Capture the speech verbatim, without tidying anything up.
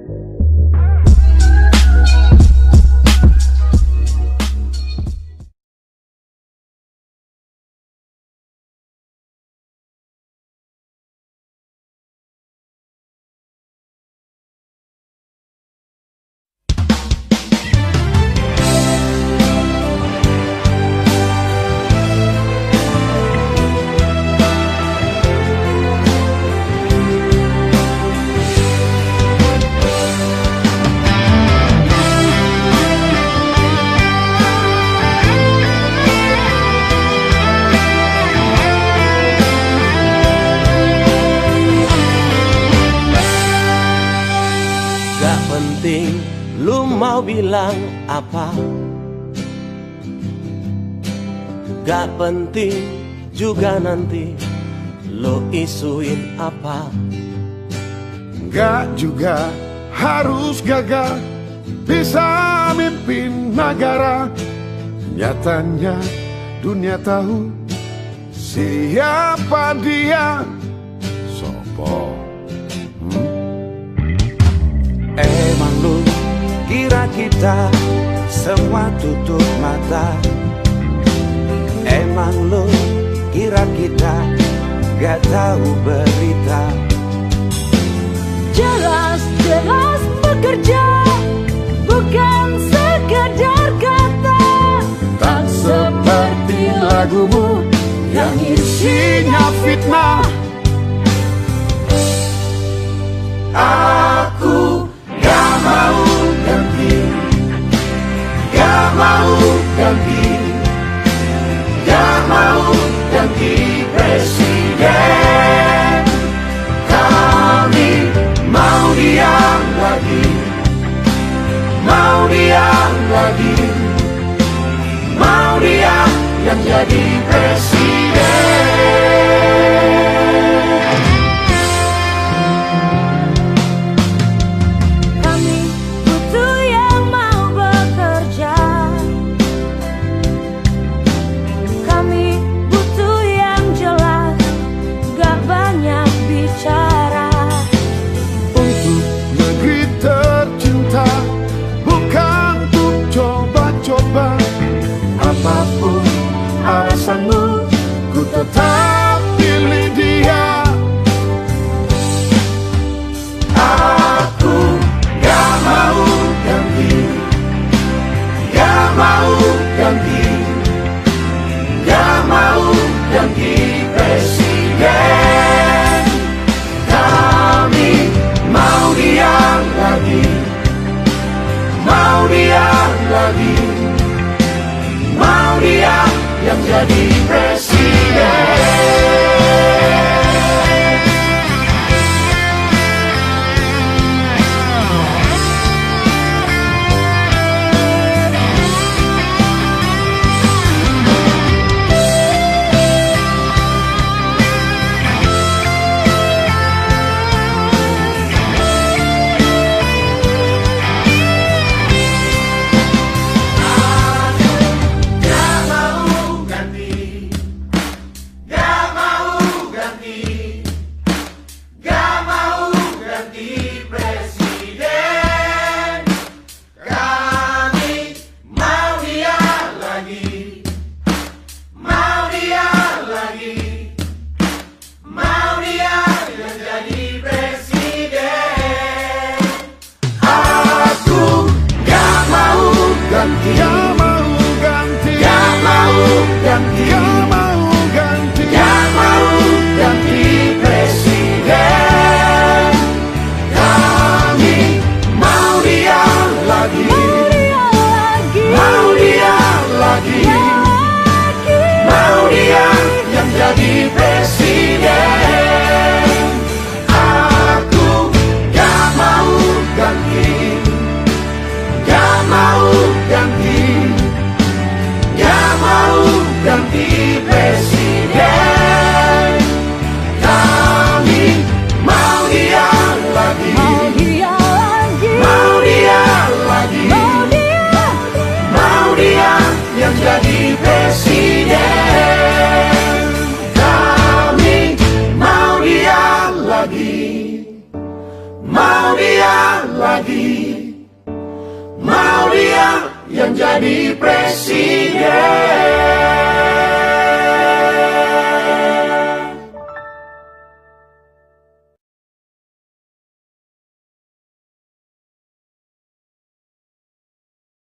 Lu mau bilang apa? Gak penting juga nanti lo isuin apa. Gak juga harus gagal bisa mimpin negara. Nyatanya dunia tahu siapa dia. Sopo hmm? Emang lu kira kita semua tutup mata? Emang lu kira kita gak tahu berita? Jelas-jelas bekerja bukan sekedar kata. Tak seperti lagumu yang isinya fitnah. Aku gak mau ganti, gak mau ganti, gak mau ganti presiden. Kami mau diam lagi, mau diam lagi, mau dia yang jadi presiden. Apapun alasan lagi. Mau dia yang jadi presiden.